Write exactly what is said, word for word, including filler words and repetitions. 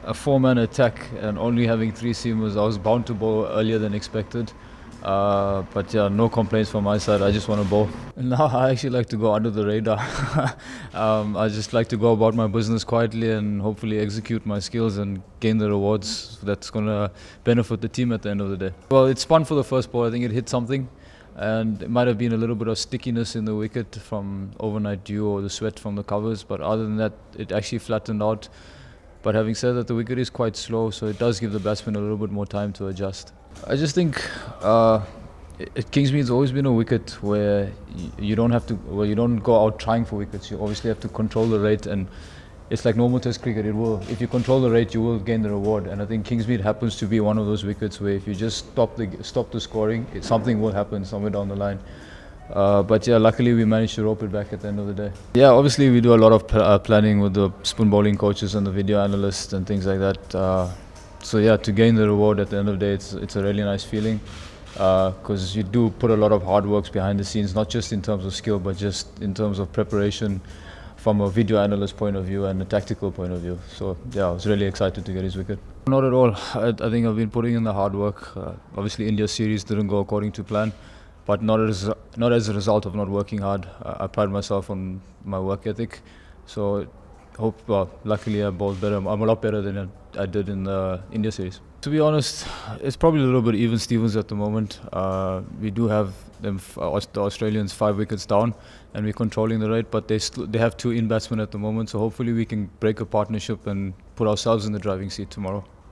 a four-man attack and only having three seamers, I was bound to bowl earlier than expected. Uh, but yeah, no complaints from my side. I just want to bowl. Now I actually like to go under the radar. um, I just like to go about my business quietly and hopefully execute my skills and gain the rewards that's going to benefit the team at the end of the day. Well, it's spun for the first ball. I think it hit something, and it might have been a little bit of stickiness in the wicket from overnight dew or the sweat from the covers. But other than that, it actually flattened out. But having said that, the wicket is quite slow, so it does give the batsman a little bit more time to adjust. I just think uh, at Kingsmead it's always been a wicket where you don't have to, well, you don't go out trying for wickets. You obviously have to control the rate, and it's like normal Test cricket. It will, if you control the rate, you will gain the reward. And I think Kingsmead happens to be one of those wickets where if you just stop the stop the scoring, it, something will happen somewhere down the line. Uh, but yeah, luckily we managed to rope it back at the end of the day. Yeah, obviously we do a lot of pl uh, planning with the spoon bowling coaches and the video analysts and things like that. Uh, so yeah, to gain the reward at the end of the day, it's it's a really nice feeling because uh, you do put a lot of hard works behind the scenes, not just in terms of skill, but just in terms of preparation from a video analyst point of view and a tactical point of view. So yeah, I was really excited to get his wicket. Not at all. I, I think I've been putting in the hard work. Uh, obviously, India series didn't go according to plan. But not as not as a result of not working hard. I, I pride myself on my work ethic, so hope. Well, luckily I bowled better. I'm a lot better than I did in the India series. To be honest, it's probably a little bit even Stevens at the moment. Uh, we do have them, uh, the Australians, five wickets down, and we're controlling the rate. But they still they have two in batsmen at the moment, so hopefully we can break a partnership and put ourselves in the driving seat tomorrow.